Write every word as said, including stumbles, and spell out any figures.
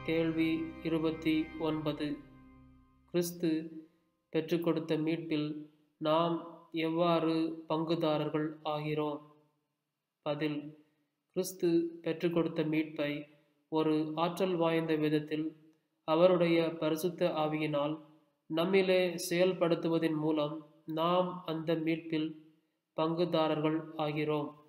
கேள்வி இருபத்தி ஒன்பது. கிறிஸ்து பெற்றுக் கொடுத்த மீட்பில் நாம் எவ்வாறு பங்குதாரர்கள் ஆகிறோம்? பதில்: கிறிஸ்து பெற்றுக் கொடுத்த மீட்பை ஒரு ஆற்றல் வாய்ந்த விதத்தில் அவருடைய பரிசுத்த ஆவியினால் நம்மிலே செயல்படுத்துவதன் மூலம் நாம் அந்த மீட்பில் பங்குதாரர்கள் ஆகிறோம்.